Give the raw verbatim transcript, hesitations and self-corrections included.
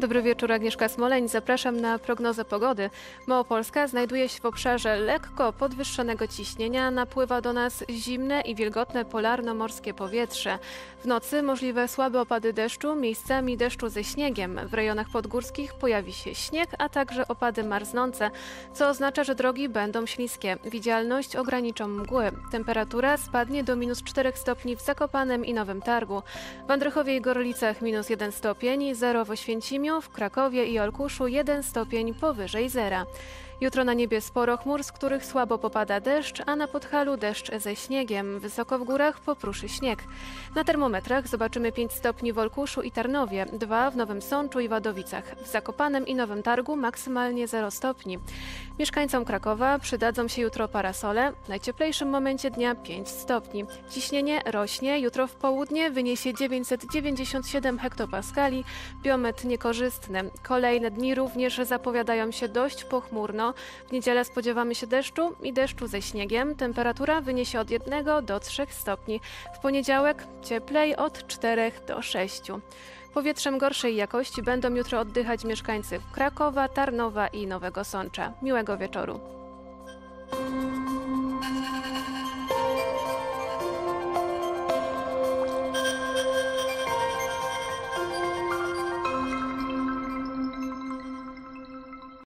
Dobry wieczór, Agnieszka Smoleń. Zapraszam na prognozę pogody. Małopolska znajduje się w obszarze lekko podwyższonego ciśnienia. Napływa do nas zimne i wilgotne polarno-morskie powietrze. W nocy możliwe słabe opady deszczu, miejscami deszczu ze śniegiem. W rejonach podgórskich pojawi się śnieg, a także opady marznące, co oznacza, że drogi będą śliskie. Widzialność ograniczą mgły. Temperatura spadnie do minus czterech stopni w Zakopanem i Nowym Targu. W Andrychowie i Gorlicach minus jeden stopień, zero w Oświęcimiu, w Krakowie i Olkuszu jeden stopień powyżej zera. Jutro na niebie sporo chmur, z których słabo popada deszcz, a na Podhalu deszcz ze śniegiem. Wysoko w górach popruszy śnieg. Na termometrach zobaczymy pięć stopni w Olkuszu i Tarnowie, dwa w Nowym Sączu i Wadowicach. W Zakopanem i Nowym Targu maksymalnie zero stopni. Mieszkańcom Krakowa przydadzą się jutro parasole. W najcieplejszym momencie dnia pięć stopni. Ciśnienie rośnie. Jutro w południe wyniesie dziewięćset dziewięćdziesiąt siedem hektopaskali. Biometr niekorzystny. Kolejne dni również zapowiadają się dość pochmurno. W niedzielę spodziewamy się deszczu i deszczu ze śniegiem. Temperatura wyniesie od jednego do trzech stopni. W poniedziałek cieplej od czterech do sześciu. Powietrzem gorszej jakości będą jutro oddychać mieszkańcy Krakowa, Tarnowa i Nowego Sącza. Miłego wieczoru.